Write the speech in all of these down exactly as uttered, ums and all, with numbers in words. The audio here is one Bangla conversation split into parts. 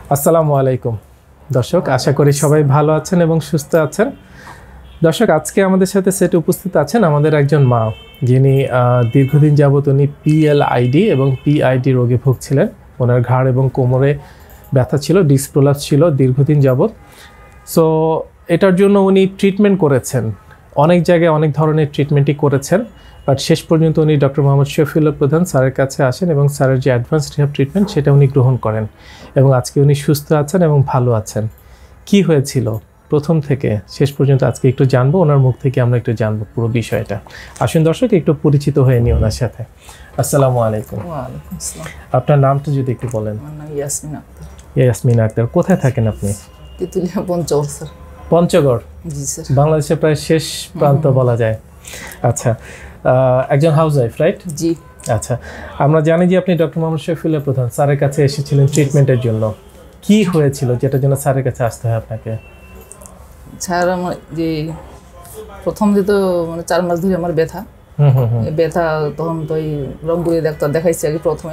আসসালামু আলাইকুম দর্শক, আশা করি সবাই ভালো আছেন এবং সুস্থ আছেন। দর্শক, আজকে আমাদের সাথে সেটে উপস্থিত আছেন আমাদের একজন মা, যিনি দীর্ঘদিন যাবত উনি পিএলআইডি এবং পিআইডি রোগে ভুগছিলেন। ওনার ঘাড় এবং কোমরে ব্যথা ছিল, ডিস্ক প্রলাপস ছিল দীর্ঘদিন যাবত। সো এটার জন্য উনি ট্রিটমেন্ট করেছেন, অনেক জায়গায় অনেক ধরনের ট্রিটমেন্টই করেছেন, বাট শেষ পর্যন্ত উনি ডক্টর মোহাম্মদ শফিউল্লাহ প্রধান স্যারের কাছে আসেন এবং স্যারের যে অ্যাডভান্স রিহ্যাব ট্রিটমেন্ট সেটা উনি গ্রহণ করেন এবং আজকে উনি সুস্থ আছেন এবং ভালো আছেন। কি হয়েছিল প্রথম থেকে শেষ পর্যন্ত আজকে একটু জানবো, ওনার মুখ থেকে আমরা একটু জানবো পুরো বিষয়টা। আসুন দর্শক, একটু পরিচিত হয়ে নিই ওনার সাথে। আসসালামু আলাইকুম। ওয়ালাইকুম আসসালাম। আপনার নামটা যদি একটু বলেন। আমার নাম ইয়াসমিন আক্তার। ইয়াসমিন আক্তার, কোথায় থাকেন আপনি? তেতুলিয়া পঞ্চগড় স্যার। পঞ্চগড়? জি স্যার। বাংলাদেশের প্রায় শেষ প্রান্ত বলা যায়। আচ্ছা, একজন হাউস ওয়াইফ, রাইট? জি। আচ্ছা, আমরা জানি যে আপনি ডক্টর মোহাম্মদ শফিউল্লাহ প্রধান স্যারের কাছে এসেছিলেন ট্রিটমেন্টের জন্য। কি হয়েছিল যেটার জন্য স্যারের কাছে আসতে হয় আপনাকে? স্যার, আমার যে প্রথম যে তো মানে চার মাস ধরে আমার ব্যথা, এই ব্যথা তখন তো ওই রংপুরের ডাক্তার দেখাইছি আগে প্রথমে।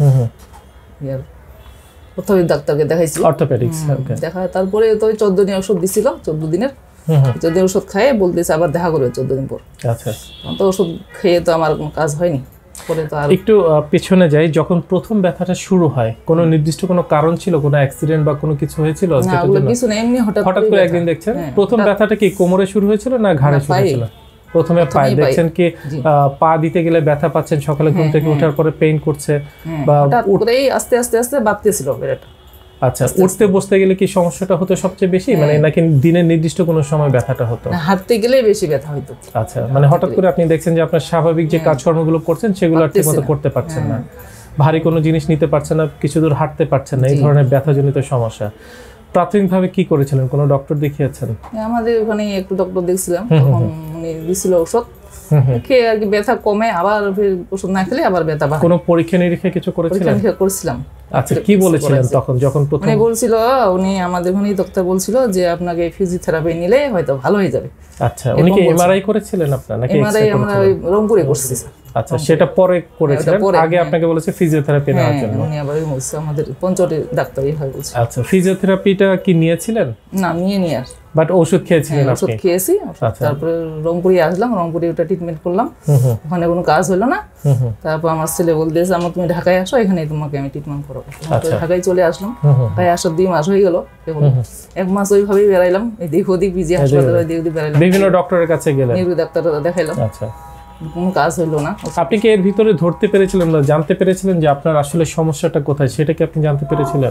ইয়ার প্রথমে ডাক্তারকে দেখাইছি অর্থোপেডিক্স। দেখা তারপরে তো ওই চোদ্দ দিন ওষুধ দিছিল, চোদ্দ দিনের চোদ্দ দিন ওষুধ খাইয়ে বলতেছে আবার দেখা করবে চোদ্দ দিন পর। আচ্ছা, তো ওষুধ খেয়ে তো আমার কোনো কাজ হয়নি। পরে তো আর একটু পিছনে যাই, যখন প্রথম ব্যথাটা শুরু হয় কোনো নির্দিষ্ট কোনো কারণ ছিল, কোনো অ্যাক্সিডেন্ট বা কোনো কিছু হয়েছিল? না, ওগুলো কিছু না, এমনি হঠাৎ হঠাৎ করে একদিন দেখছেন প্রথম ব্যথাটা কি কোমরে শুরু হয়েছিল না ঘাড়ে শুরু হয়েছিল? প্রথমে পায়ে দেখছেন কি পা দিতে গেলে ব্যথা পাচ্ছেন, সকালে ঘুম থেকে ওঠার পরে পেইন করছে বা হঠাৎ করেই আস্তে আস্তে আস্তে বাড়তেছিল ব্যথাটা? আচ্ছা, উঠতে বসতে গেলে কি সমস্যাটা হতো সবচেয়ে বেশি, মানে নাকি দিনের নির্দিষ্ট কোনো সময় ব্যথাটা হতো? হাঁটতে গেলেই বেশি ব্যথা হতো। আচ্ছা, মানে হঠাৎ করে আপনি দেখছেন যে আপনার স্বাভাবিক যে কাজকর্মগুলো করছেন সেগুলো আর ঠিকমতো করতে পারছেন না, ভারী কোনো জিনিস নিতে পারছেন না, কিছু দূর হাঁটতে পারছেন না, এই ধরনের ব্যথাজনিত সমস্যা। প্রাথমিকভাবে কি করেছিলেন? কোনো ডক্টর দেখিয়েছেন? আমাদের ওখানে একটু ডক্টর দেখছিলাম, তখন উনি দিছিল ওষুধ খেয়ে আর কি ব্যথা কমে, আবার ওষুধ না খেলে আবার ব্যথা বাড়ে। কোনো পরীক্ষা নিরীক্ষা কিছু করেছিলেন? পরীক্ষা করছিলাম। আচ্ছা, কি বলেছিলেন তখন যখন প্রথম? উনি বলছিল, উনি আমাদের ওখানে ডক্টর বলছিল যে আপনাকে ফিজিওথেরাপি নিলে হয়তো ভালো হয়ে যাবে। আচ্ছা, উনি কি এমআরআই করেছিলেন আপনার নাকি এক্সরে? এমআরআই আমরা ওই রংপুরে করছি। আচ্ছা, সেটা পরে করেছিলেন, আগে আপনাকে বলেছে ফিজিওথেরাপি নেওয়ার জন্য? উনি আবার বলছে আমাদের পঞ্চগড়ের ডাক্তারই হয় বলছে। আচ্ছা, ফিজিওথেরাপিটা কি নিয়েছিলেন? না, নিয়ে নিয়ে আস বাট ওষুধ খেয়েছিলেন আপনি? ওষুধ খেয়েছি, তারপরে রংপুরে আসলাম, রংপুরে ওটা ট্রিটমেন্ট করলাম, ওখানে কোনো কাজ হলো না। তারপর আমার ছেলে বলতেছে আমার তুমি ঢাকায় আসো, এখানে তোমাকে আমি ট্রিটমেন্ট করবো। ঢাকায় চলে আসলাম, ঢাকায় আসার দুই মাস হয়ে গেল, এক মাস ওইভাবেই বেড়াইলাম, এদিক ওদিক পিজি হাসপাতালে এদিক ওদিক বেড়াইলাম, বিভিন্ন ডক্টরের কাছে গেলেন, ডাক্তার দেখাইলাম। আচ্ছা, কোনো কাজ হলো না। আপনি কি এর ভিতরে ধরতে পেরেছিলেন না, জানতে পেরেছিলেন যে আপনার আসলে সমস্যাটা কোথায়, সেটা কি আপনি জানতে পেরেছিলেন?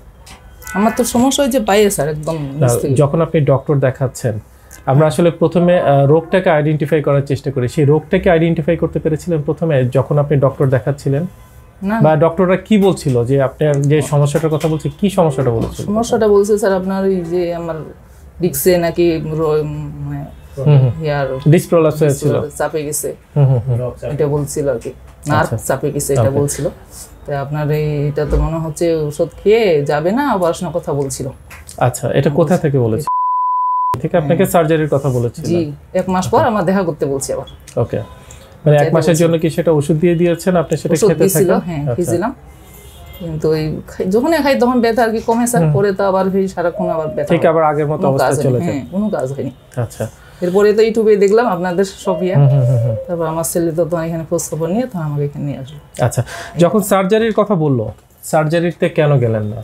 আমার তো সমস্যা হয়েছে পায়ে স্যার, একদম। যখন আপনি ডক্টর দেখাচ্ছেন, আমরা আসলে প্রথমে রোগটাকে আইডেন্টিফাই করার চেষ্টা করি, সেই রোগটাকে আইডেন্টিফাই করতে পেরেছিলেন প্রথমে যখন আপনি ডক্টর দেখাচ্ছিলেন? বা ডক্টররা কি বলছিল যে আপনার যে সমস্যাটার কথা বলছে, কি সমস্যাটা বলছিল? সমস্যাটা বলছে স্যার আপনার এই যে আমার ডিস্কে নাকি মানে ডিস্ক প্রলাপস হয়েছিল, চাপে গেছে, এটা বলছিল আর কি, নার্ভ চাপে গেছে এটা বলছিল। তো আপনার এইটা তো মনে হচ্ছে ওষুধ খেয়ে যাবে না, অপারেশনের কথা বলছিল। আচ্ছা, এটা কোথা থেকে বলেছে? ঠিক আপনাকে সার্জারির কথা বলেছিল? জি, এক মাস পর আমার দেখা করতে বলছি আবার। ওকে, মানে এক মাসের জন্য কি সেটা ওষুধ দিয়ে দিয়েছেন আপনি? সেটা খেতে থাকেন? হ্যাঁ, খেয়েছিলাম, কিন্তু ওই যখন খাই তখন ব্যথা আর কি কমে স্যার, পরে তো আবার ফির সারাক্ষণ আবার ব্যথা, ঠিক আবার আগের মতো অবস্থা চলে যায়, কোনো কাজ হয়নি। আচ্ছা, এরপরে তো ইউটিউবে দেখলাম আপনাদের সফিয়া, তারপর আমার ছেলে তো এখানে খোঁজ খবর নিয়ে তো আমাকে এখানে নিয়ে আসলো। আচ্ছা, যখন সার্জারির কথা বললো, সার্জারিতে কেন গেলেন না?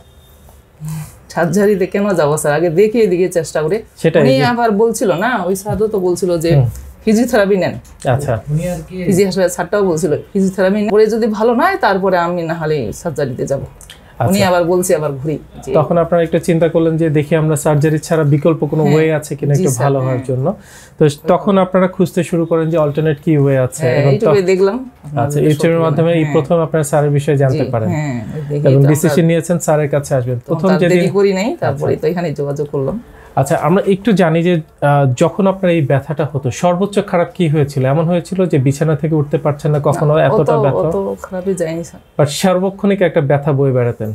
সার্জারিতে কেন যাবো স্যার, আগে দেখিয়ে দিকে চেষ্টা করে। উনি আবার বলছিল না, ওই স্যারও তো বলছিল যে ফিজিওথেরাপি নেন। আচ্ছা, ফিজি হাসপাতাল স্যারটাও বলছিল ফিজিওথেরাপি করে যদি ভালো না হয় তারপরে আমি না হলে সার্জারিতে যাব। উনি আবার বলছে আবার ঘুরি। তখন আপনারা একটু চিন্তা করলেন যে দেখি আমরা সার্জারি ছাড়া বিকল্প কোনো ওয়ে আছে কিনা একটু ভালো হওয়ার জন্য। তো তখন আপনারা খুঁজতে শুরু করেন যে অল্টারনেট কি ওয়ে আছে, এবং ইউটিউবে দেখলাম। আচ্ছা, ইউটিউবের মাধ্যমে এই প্রথম আপনারা স্যারের বিষয়ে জানতে পারেন এবং ডিসিশন নিয়েছেন স্যারের কাছে আসবেন। প্রথম যে দেরি করি নাই, তারপরে তো এখানে যোগাযোগ করলাম। আচ্ছা, আমরা একটু জানি যে যখন আপনার এই ব্যথাটা হতো সর্বোচ্চ খারাপ কি হয়েছিল? এমন হয়েছিল যে বিছানা থেকে উঠতে পারছেন না কখনো, এতটা ব্যথা? অত খারাপই যায়নি স্যার, বাট সার্বক্ষণিক একটা ব্যথা বয়ে বেড়াতেন?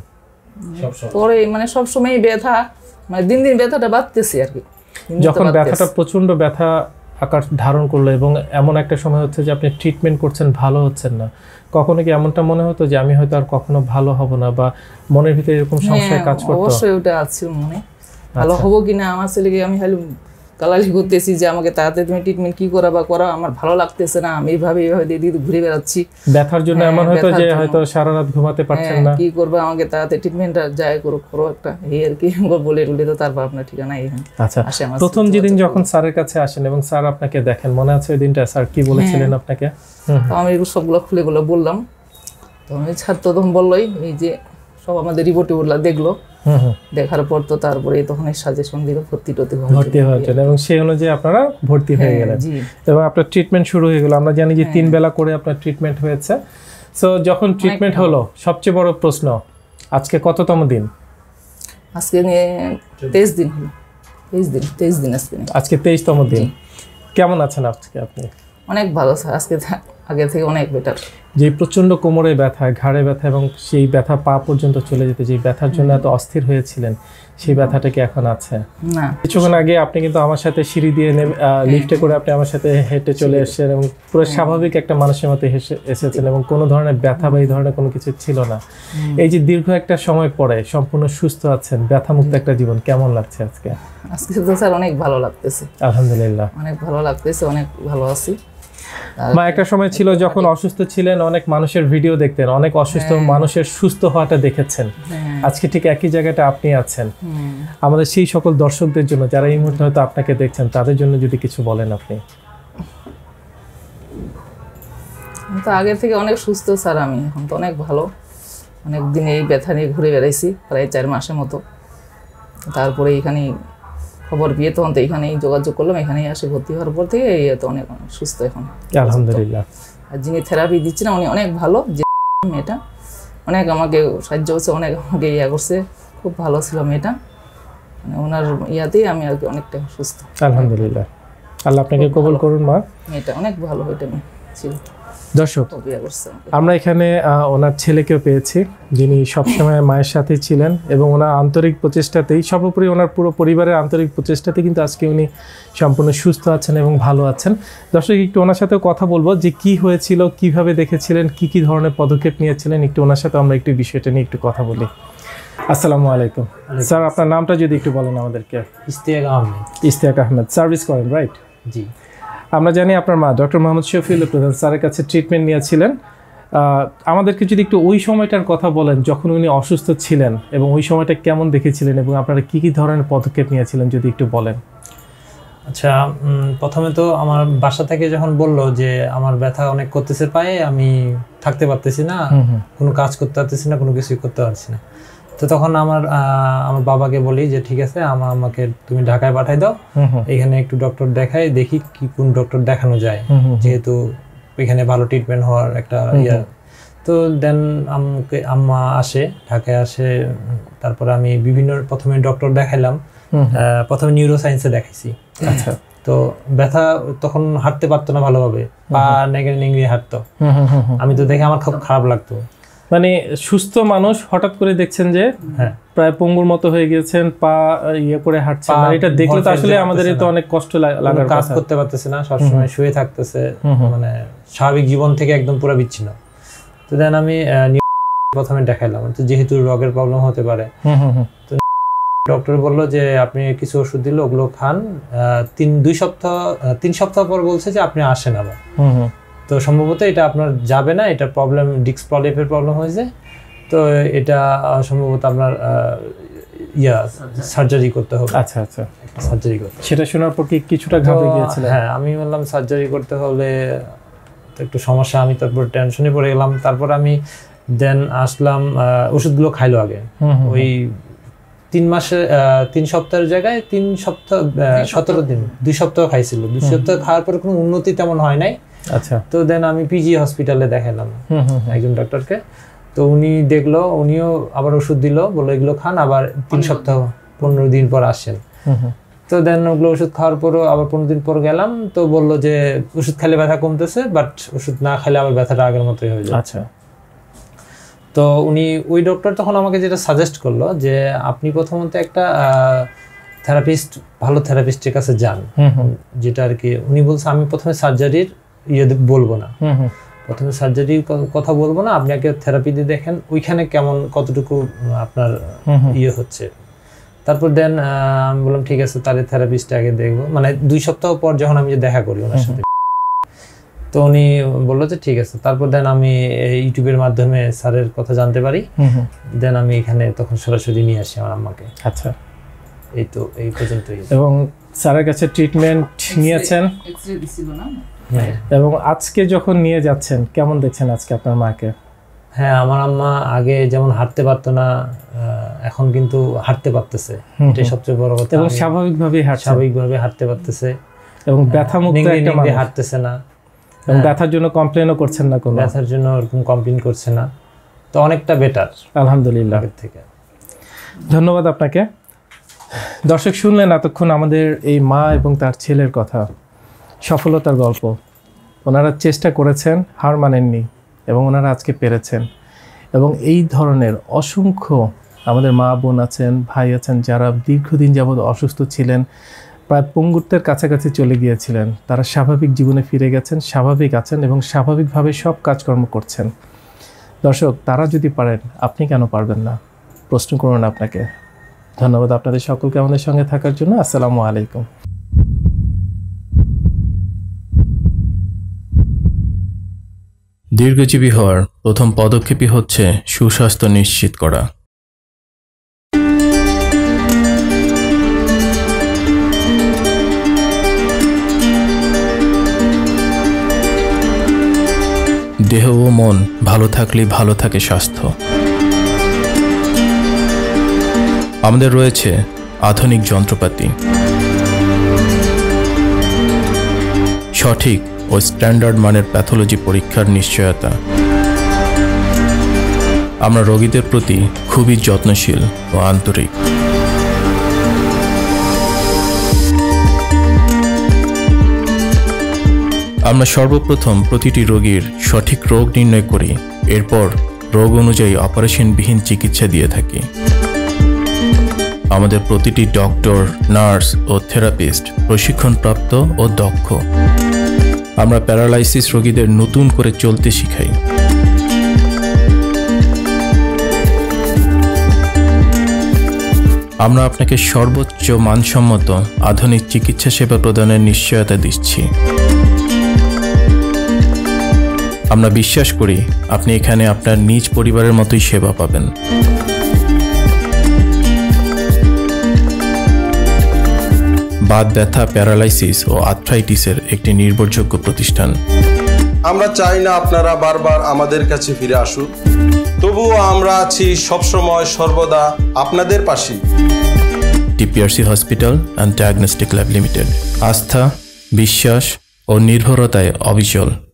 পরে মানে সব সময় ব্যথা, মানে দিন দিন ব্যথাটা বাড়তেছে আর কি। যখন ব্যথাটা প্রচন্ড ব্যথা আকার ধারণ করলো এবং এমন একটা সময় হচ্ছে যে আপনি ট্রিটমেন্ট করছেন, ভালো হচ্ছেন না, কখনো কি এমনটা মনে হতো যে আমি হয়তো আর কখনো ভালো হব না, বা মনের ভিতরে এরকম সংশয় কাজ করতো? অবশ্যই ওটা আছে মনে, ভালো হবো কিনা, আমার ছেলেকে আমি খালি কালালি করতেছি যে আমাকে তাড়াতাড়ি তুমি ট্রিটমেন্ট কি করা বা করা, আমার ভালো লাগতেছে না, আমি এইভাবে এইভাবে দিয়ে দিয়ে ঘুরে বেড়াচ্ছি ব্যথার জন্য। এমন হয়তো যে হয়তো সারা রাত ঘুমাতে পারছেন না, কি করবে, আমাকে তাড়াতাড়ি ট্রিটমেন্টটা যাই করো করো একটা, এই আর কি বলে টুলে তো তারপর আপনার ঠিকানা এখানে। আচ্ছা, প্রথম যেদিন যখন স্যারের কাছে আসেন এবং স্যার আপনাকে দেখেন, মনে আছে ওই দিনটা স্যার কি বলেছিলেন আপনাকে? তো আমি এগুলো সবগুলো খুলে গুলো বললাম, তো আমি ছাত্র তখন বললোই এই যে সব আমাদের রিপোর্ট টিপোর্টগুলো দেখলো, দেখার পর তো তারপরে তখন সাজেশন দিল ভর্তি টতি ভর্তি হওয়ার জন্য, এবং সেই অনুযায়ী আপনারা ভর্তি হয়ে গেলেন এবং আপনার ট্রিটমেন্ট শুরু হয়ে গেল। আমরা জানি যে তিন বেলা করে আপনার ট্রিটমেন্ট হয়েছে। সো যখন ট্রিটমেন্ট হলো, সবচেয়ে বড় প্রশ্ন, আজকে কততম দিন? আজকে নিয়ে তেইশ দিন হলো, তেইশ দিন তেইশ দিন আজকে আজকে তেইশতম দিন। কেমন আছেন আজকে আপনি? অনেক ভালো স্যার, আজকে আগে থেকে অনেক বেটার। যে প্রচন্ড কোমরে ব্যথা, ঘাড়ে ব্যথা এবং সেই ব্যথা পা পর্যন্ত চলে যেতে, যে ব্যথার জন্য এত অস্থির হয়েছিলেন, সেই ব্যথাটা কি এখন আছে? না, কিছুক্ষণ আগে আপনি কিন্তু আমার সাথে সিঁড়ি দিয়ে লিফটে করে আপনি আমার সাথে হেঁটে চলে এসেছেন এবং পুরো স্বাভাবিক একটা মানুষের মতো এসেছেন এবং কোনো ধরনের ব্যথা বা এই ধরনের কোনো কিছু ছিল না। এই যে দীর্ঘ একটা সময় পরে সম্পূর্ণ সুস্থ আছেন, ব্যথামুক্ত একটা জীবন, কেমন লাগছে আজকে? আজকে তো স্যার অনেক ভালো লাগতেছে, আলহামদুলিল্লাহ অনেক ভালো লাগতেছে, অনেক ভালো আছি। মা, একটা সময় ছিল যখন অসুস্থ ছিলেন, অনেক মানুষের ভিডিও দেখতেন, অনেক অসুস্থ মানুষের সুস্থ হওয়াটা দেখেছেন, আজকে ঠিক একই জায়গাটা আপনি আছেন। আমাদের সেই সকল দর্শকদের জন্য যারা এই মুহূর্তে হয়তো আপনাকে দেখছেন, তাদের জন্য যদি কিছু বলেন আপনি। তো আগের থেকে অনেক সুস্থ স্যার, আমি এখন তো অনেক ভালো, অনেক দিন এই ব্যথা নিয়ে ঘুরে বেড়াইছি প্রায় চার মাসের মতো। তারপরে এখানে খবর পেয়ে তখন তো এখানেই যোগাযোগ করলাম, এখানেই আসে ভর্তি হওয়ার পর থেকে এই তো অনেক সুস্থ এখন আলহামদুলিল্লাহ। আর যিনি থেরাপি দিচ্ছেন উনি অনেক ভালো, যে মেয়েটা অনেক আমাকে সাহায্য করছে, অনেক আমাকে ইয়া করছে, খুব ভালো ছিল মেয়েটা, মানে ওনার ইয়াতেই আমি আর কি অনেকটা সুস্থ। আলহামদুলিল্লাহ, আল্লাহ আপনাকে কবুল করুন মা। মেয়েটা অনেক ভালো এটা ছিল। দর্শক, আমরা এখানে ওনার ছেলেকেও পেয়েছি, যিনি সবসময় মায়ের সাথে ছিলেন এবং ওনার আন্তরিক প্রচেষ্টাতেই, সর্বোপরি ওনার পুরো পরিবারের আন্তরিক প্রচেষ্টাতে কিন্তু আজকে উনি সম্পূর্ণ সুস্থ আছেন এবং ভালো আছেন। দর্শক, একটু ওনার সাথেও কথা বলবো যে কি হয়েছিল, কিভাবে দেখেছিলেন, কি কি ধরনের পদক্ষেপ নিয়েছিলেন, একটু ওনার সাথে আমরা একটু বিষয়টা নিয়ে একটু কথা বলি। আসসালামু আলাইকুম স্যার, আপনার নামটা যদি একটু বলেন আমাদেরকে। ইশতিয়াক আহমেদ। ইশতিয়াক আহমেদ, সার্ভিস করেন রাইট? জি। আমরা জানি আপনার মা ডক্টর মোহাম্মদ শফিউল প্রধান স্যারের কাছে ট্রিটমেন্ট নিয়েছিলেন। আমাদেরকে যদি একটু ওই সময়টার কথা বলেন, যখন উনি অসুস্থ ছিলেন এবং ওই সময়টা কেমন দেখেছিলেন এবং আপনারা কী কী ধরনের পদক্ষেপ নিয়েছিলেন যদি একটু বলেন। আচ্ছা, প্রথমে তো আমার বাসা থেকে যখন বললো যে আমার ব্যথা অনেক করতেছে পায়ে, আমি থাকতে পারতেছি না, কোনো কাজ করতে পারতেছি না, কোনো কিছুই করতে পারছি না, তো তখন আমার আমার বাবাকে বলি যে ঠিক আছে, আমার আমাকে তুমি ঢাকায় পাঠাই দাও, এখানে একটু ডক্টর দেখাই, দেখি কি কোন ডক্টর দেখানো যায়, যেহেতু এখানে ভালো ট্রিটমেন্ট হওয়ার একটা ইয়া। তো দেন আমাকে আম্মা আসে, ঢাকায় আসে, তারপরে আমি বিভিন্ন প্রথমে ডক্টর দেখাইলাম, প্রথমে নিউরো সায়েন্সে দেখাইছি। আচ্ছা। তো ব্যথা তখন হাঁটতে পারতো না ভালোভাবে, পা নেগড়ে নেগড়ে হাঁটতো, আমি তো দেখে আমার খুব খারাপ লাগতো। মানে সুস্থ মানুষ হঠাৎ করে দেখছেন যে প্রায় পঙ্গুর মতো হয়ে গেছেন, পা ইয়ে করে হাঁটছেন, মানে এটা দেখলে তো আসলে আমাদের তো অনেক কষ্ট লাগার, কাজ করতে পারতেছে না, সবসময় শুয়ে থাকতেছে, মানে স্বাভাবিক জীবন থেকে একদম পুরো বিচ্ছিন্ন। তো দেন আমি প্রথমে দেখাইলাম, তো যেহেতু রোগের প্রবলেম হতে পারে, তো ডক্টর বললো যে আপনি কিছু ওষুধ দিল, ওগুলো খান, তিন দুই সপ্তাহ তিন সপ্তাহ পর বলছে যে আপনি আসেন আবার। তো সম্ভবত এটা আপনার যাবে না, এটা প্রবলেম ডিস্ক প্রলেপের প্রবলেম হয়েছে, তো এটা সম্ভবত আপনার ইয়া সার্জারি করতে হবে। আচ্ছা আচ্ছা, সার্জারি করতে। সেটা শোনার পর কি কিছুটা ঘাবড়ে গিয়েছিল? হ্যাঁ, আমি বললাম সার্জারি করতে হলে তো একটু সমস্যা, আমি তারপর টেনশনে পড়ে গেলাম। তারপর আমি দেন আসলাম, ওষুধগুলো খাইলো আগে, ওই তিন মাসে তিন সপ্তাহের জায়গায় তিন সপ্তাহ সতেরো দিন দুই সপ্তাহ খাইছিল। দুই সপ্তাহ খাওয়ার পর কোনো উন্নতি তেমন হয় নাই। আচ্ছা। তো দেন আমি পিজি হসপিটালে দেখালাম একজন ডক্টরকে, তো উনি দেখলো, উনিও আবার ওষুধ দিল, বললো এগুলো খান, আবার তিন সপ্তাহ পনেরো দিন পর আসেন। তো দেন ওগুলো ওষুধ খাওয়ার পরও আবার পনেরো দিন পর গেলাম, তো বললো যে ওষুধ খেলে ব্যথা কমতেছে, বাট ওষুধ না খেলে আবার ব্যথাটা আগের মতোই হয়ে যায়। আচ্ছা। তো উনি ওই ডক্টর তখন আমাকে যেটা সাজেস্ট করলো যে আপনি প্রথমত একটা থেরাপিস্ট ভালো থেরাপিস্টের কাছে যান, যেটা আর কি উনি বলছে আমি প্রথমে সার্জারির ইয়ে বলবো না, প্রথমে সার্জারির কথা বলবো না, আপনি আগে থেরাপি দিয়ে দেখেন ওইখানে কেমন কতটুকু আপনার ইয়ে হচ্ছে, তারপর দেন আমি বললাম ঠিক আছে তাহলে থেরাপিস্ট আগে দেখবো। মানে দুই সপ্তাহ পর যখন আমি দেখা করি ওনার সাথে, তো উনি বললো যে ঠিক আছে। তারপর দেন আমি ইউটিউবের মাধ্যমে স্যারের কথা জানতে পারি, দেন আমি এখানে তখন সরাসরি নিয়ে আসি আমার আম্মাকে। আচ্ছা, এই তো এই পর্যন্তই। এবং স্যারের কাছে ট্রিটমেন্ট নিয়েছেন এবং আজকে যখন নিয়ে যাচ্ছেন কেমন দেখছেন আজকে আপনার মাকে? হ্যাঁ, আমার আম্মা আগে যেমন হাঁটতে পারতো না, এখন কিন্তু হাঁটতে পারতেছে, এটাই সবচেয়ে বড় কথা। এবং স্বাভাবিকভাবেই হাঁটছে, স্বাভাবিকভাবে হাঁটতে পারতেছে এবং ব্যথা মুক্ত একটা মানুষ, হাঁটতেছে না, এবং ব্যথার জন্য কমপ্লেনও করছেন না, কোনো ব্যথার জন্য এরকম কমপ্লেন করছে না, তো অনেকটা বেটার আলহামদুলিল্লাহ আগের থেকে। ধন্যবাদ আপনাকে। দর্শক শুনলেন এতক্ষণ আমাদের এই মা এবং তার ছেলের কথা, সফলতার গল্প। ওনারা চেষ্টা করেছেন, হার মানেননি এবং ওনারা আজকে পেরেছেন। এবং এই ধরনের অসংখ্য আমাদের মা বোন আছেন, ভাই আছেন, যারা দীর্ঘদিন যাবৎ অসুস্থ ছিলেন, প্রায় পঙ্গুত্বের কাছাকাছি চলে গিয়েছিলেন, তারা স্বাভাবিক জীবনে ফিরে গেছেন, স্বাভাবিক আছেন এবং স্বাভাবিকভাবে সব কাজকর্ম করছেন। দর্শক, তারা যদি পারেন আপনি কেন পারবেন না? প্রশ্ন করুন আপনাকে। ধন্যবাদ আপনাদের সকলকে আমাদের সঙ্গে থাকার জন্য। আসসালামু আলাইকুম। দীর্ঘজীবী হওয়ার প্রথম পদক্ষেপই হচ্ছে সুস্বাস্থ্য নিশ্চিত করা। দেহ ও মন ভালো থাকলেই ভালো থাকে স্বাস্থ্য। আমাদের রয়েছে আধুনিক যন্ত্রপাতি, সঠিক ও স্ট্যান্ডার্ড মানের প্যাথোলজি পরীক্ষার নিশ্চয়তা। আমরা রোগীদের প্রতি খুবই যত্নশীল ও আন্তরিক। আমরা সর্বপ্রথম প্রতিটি রোগীর সঠিক রোগ নির্ণয় করি, এরপর রোগ অনুযায়ী অপারেশনবিহীন চিকিৎসা দিয়ে থাকি। আমাদের প্রতিটি ডক্টর, নার্স ও থেরাপিস্ট প্রশিক্ষণপ্রাপ্ত ও দক্ষ। আমরা প্যারালাইসিস রোগীদের নতুন করে চলতে শিখাই। আমরা আপনাকে সর্বোচ্চ মানসম্মত আধুনিক চিকিৎসা সেবা প্রদানের নিশ্চয়তা দিচ্ছি। আমরা বিশ্বাস করি আপনি এখানে আপনার নিজ পরিবারের মতোই সেবা পাবেন। বাত ব্যথা, প্যারালাইসিস ও আর্থ্রাইটিসের একটি নির্ভরযোগ্য প্রতিষ্ঠান। আমরা চাই না আপনারা বারবার আমাদের কাছে ফিরে আসুন, তবুও আমরা আছি সবসময় সর্বদা আপনাদের পাশে। TPRC hospital and diagnostic lab limited, আস্থা, বিশ্বাস ও নির্ভরতায় অবিচল।